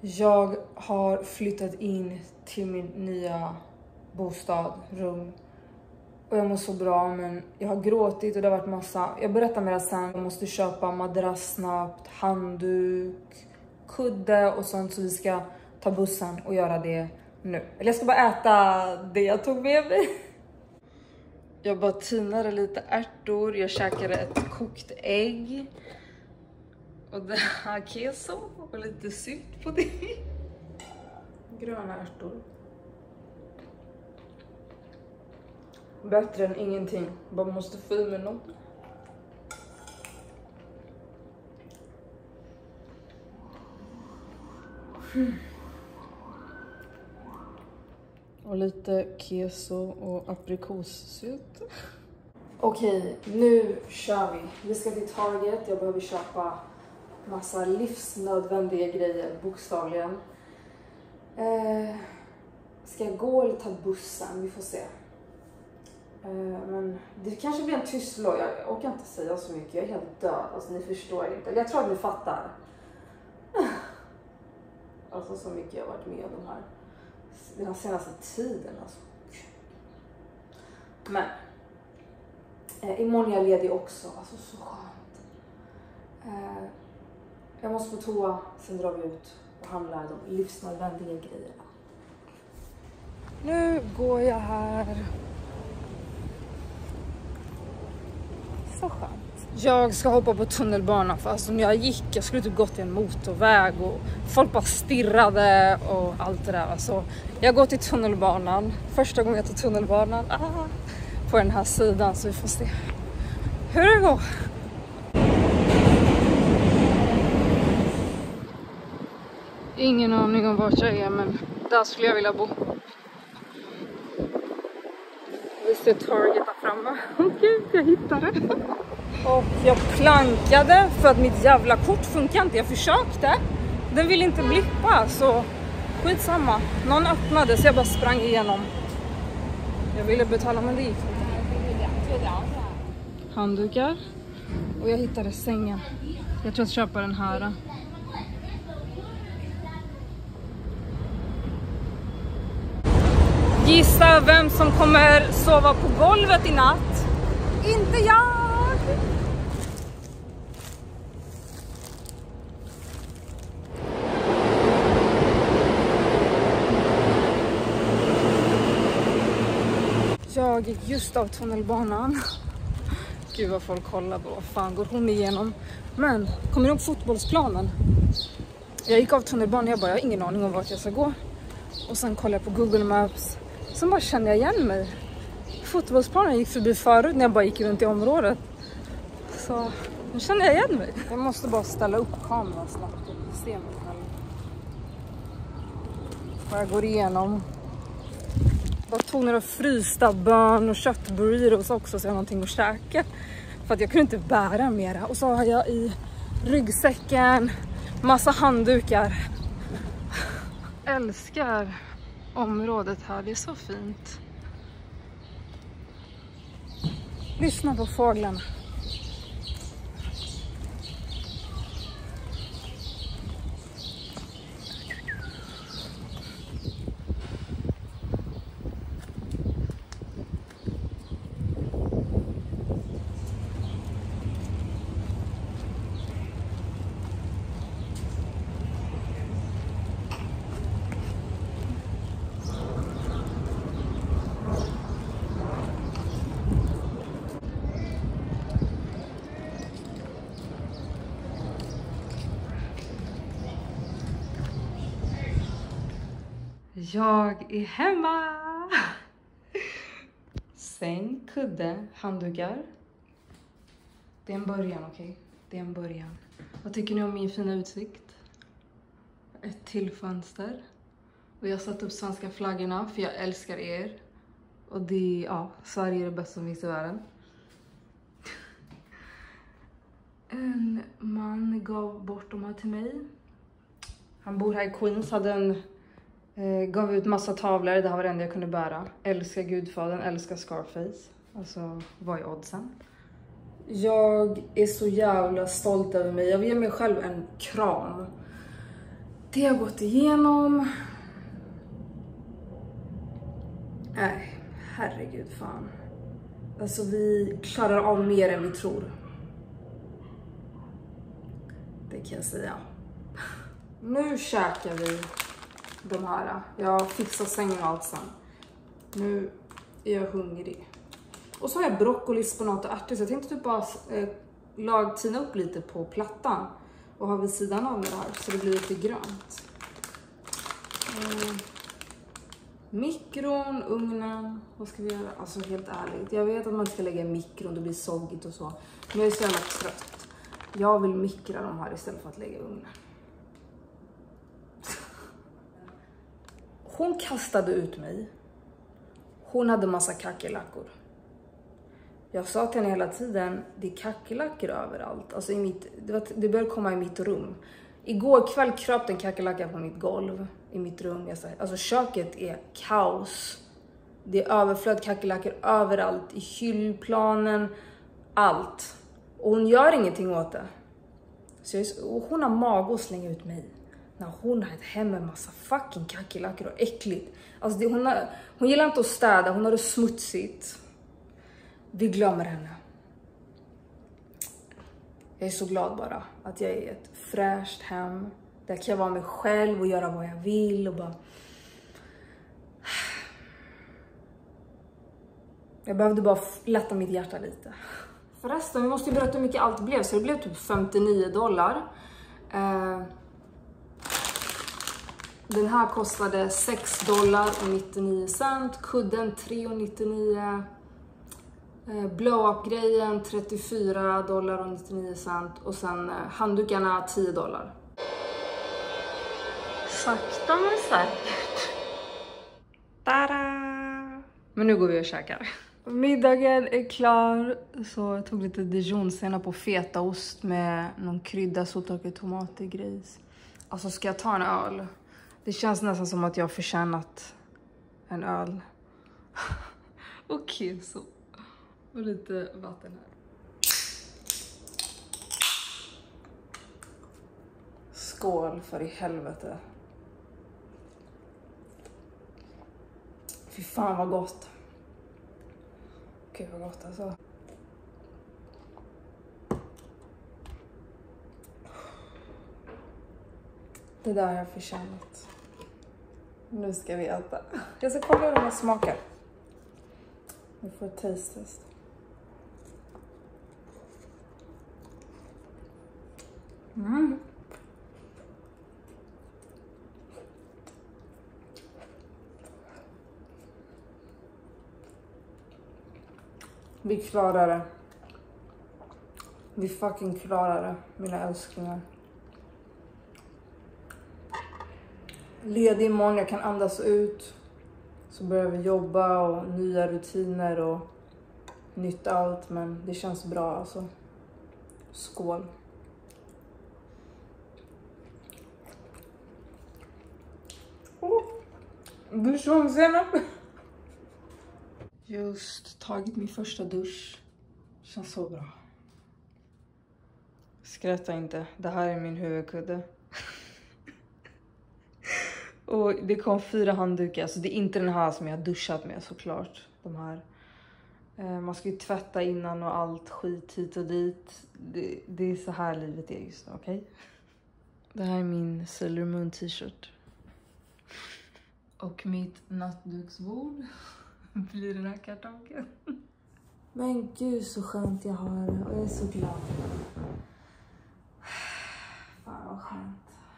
Jag har flyttat in till min nya bostad, rum. Och jag mår så bra, men jag har gråtit och det har varit massa. Jag berättar mer sen. Jag måste köpa madrass snabbt, handduk, kudde och sånt, så vi ska ta bussen och göra det nu. Eller jag ska bara äta det jag tog med mig. Jag bara tinade lite ärtor, jag käkade ett kokt ägg. Och det här keso och lite sylt på det. Gröna ärtor. Bättre än ingenting. Bara måste få i mig något. Och lite keso och aprikossylt. Okej, nu kör vi. Vi ska till Target. Jag behöver köpa massa livsnödvändiga grejer, bokstavligen. Ska jag gå eller ta bussen? Vi får se. Men det kanske blir en tyst låg. Jag orkar inte säga så mycket. Jag är helt död. Alltså, ni förstår inte. Jag tror att ni fattar. Alltså så mycket jag har varit med om den här senaste tiden. Alltså. Men imorgon är jag ledig också. Alltså så skönt. Jag måste på toa. Sen drar vi ut och handlar de livsnödvändiga grejerna. Nu går jag här. Så skönt. Jag ska hoppa på tunnelbanan, för alltså när jag skulle typ gått i en motorväg och folk bara stirrade och allt det där. Alltså, jag går till tunnelbanan. Första gången jag tar tunnelbanan på den här sidan, så vi får se hur det går. Ingen aning om vart jag är, men där skulle jag vilja bo. Vi ser Target där framme. Okej, jag hittade det. Och jag plankade för att mitt jävla kort funkar inte. Jag försökte. Den vill inte blippa, så skitsamma. Någon öppnade så jag bara sprang igenom. Jag ville betala, men det gick inte. Handdukar. Och jag hittade sängen. Jag tror att köpa den här. Gissa vem som kommer sova på golvet i natt? Inte jag! Jag gick just av tunnelbanan. Gud vad folk kollar på. Vad fan går hon igenom? Men, kommer ni ihåg fotbollsplanen? Jag gick av tunnelbanan och jag har ingen aning om vart jag ska gå. Och sen kollade jag på Google Maps. Så bara kände jag igen mig. Fotbollsplanen gick förbi förut när jag bara gick runt i området. Så nu känner jag igen mig. Jag måste bara ställa upp kameran snabbt och se mig själv. Och jag går igenom. Jag tog några frysta bön och köttburritos också, så jag har någonting att käka. För att jag kunde inte bära mera. Och så har jag i ryggsäcken massa handdukar. Älskar området här, det är så fint. Lyssna på fåglarna. Jag är hemma! Säng, kudde, handdukar. Det är en början, okej? Det är en början. Vad tycker ni om min fina utsikt? Ett till fönster. Och jag har satt upp svenska flaggorna för jag älskar er. Och det, Sverige är det bästa som finns i världen. En man gav bort de här till mig. Han bor här i Queens, gav ut massa tavlor, det här var det enda jag kunde bära. Älskar Gudfadern, älskar Scarface. Alltså, vad är oddsen? Jag är så jävla stolt över mig. Jag vill ge mig själv en kram. Det har gått igenom. Nej, herregud fan. Alltså vi klarar av mer än vi tror. Det kan jag säga. Nu käkar vi de här. Jag fixar sängen och allt sen. Nu är jag hungrig. Och så har jag broccoli, spenat och ärtor. Så jag tänkte typ bara tina upp lite på plattan. Och ha vid sidan av med det här. Så det blir lite grönt. Mikron, ugnen. Vad ska vi göra? Alltså helt ärligt. Jag vet att man inte ska lägga i mikron. Det blir soggigt och så. Men jag är så jävla trött. Jag vill mikra de här istället för att lägga i ugnen. Hon kastade ut mig. Hon hade massa kackerlackor. Jag sa till henne hela tiden, det är kackerlackor överallt. Alltså det började komma i mitt rum. Igår kväll kröp en kackerlacka på mitt golv i mitt rum. Alltså köket är kaos. Det är överflöd kackerlackor överallt. I hyllplanen. Allt. Och hon gör ingenting åt det. Och hon har mag att slänga ut mig. När hon har ett hem med massa fucking kackerlackor och äckligt. Alltså hon gillar inte att städa. Hon har det smutsigt. Vi glömmer henne. Jag är så glad bara att jag är i ett fräscht hem. Där kan jag vara mig själv och göra vad jag vill. Och bara... Jag behövde bara lätta mitt hjärta lite. Förresten, vi måste ju berätta hur mycket allt blev. Så det blev typ $59. Den här kostade $6.99. Kudden $3.99. Blow-up-grejen $34.99. Och sen handdukarna $10. Sakta men säkert. Tada! Men nu går vi och käkar. Middagen är klar. Så jag tog lite dijonsenap på fetaost med någon krydda, sottorkad tomat och gris. Alltså ska jag ta en öl? Det känns nästan som att jag har förtjänat en öl. Okej, så. Och lite vatten här. Skål för i helvete. Fy fan vad gott. Okej, vad gott alltså. Det där har jag förtjänat. Nu ska vi äta. Jag ska kolla hur den här smakar. Vi får ett taste-test. Vi klarar det. Vi fucking klarar det, mina älsklingar. Ledig imorgon, jag kan andas ut. Så börjar vi jobba och nya rutiner och nytt allt. Men det känns bra alltså. Skål. Dijonsenap. Just tagit min första dusch. Känns så bra. Skratta inte. Det här är min huvudkudde. Och det kom 4 handdukar. Så det är inte den här som jag har duschat med såklart. De här. Man ska ju tvätta innan och allt skit hit och dit. Det är så här livet är just nu, okej? Det här är min Sailor Moon t-shirt. Och mitt nattduksbord blir den här kartongen. Men gud så skönt jag har det. Och jag är så glad. Fan vad skönt.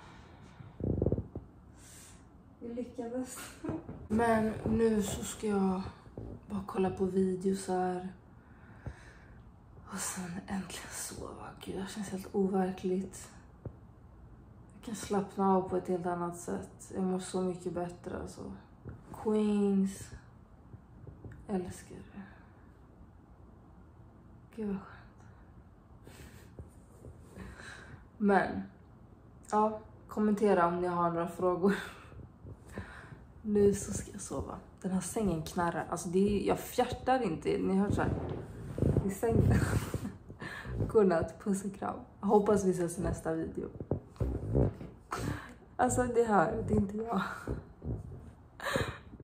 Jag lyckades. Men nu så ska jag bara kolla på videos här. Och sen äntligen sova. Gud, det känns helt overkligt. Jag kan slappna av på ett helt annat sätt. Jag mår så mycket bättre alltså. Queens. Älskar det. Gud vad skönt. Men. Ja, kommentera om ni har några frågor. Nu så ska jag sova. Den här sängen knarrar. Alltså jag fjärtar inte. Ni hör så här. I sängen. Godnatt, puss och kram. Hoppas vi ses i nästa video. Alltså det är inte jag.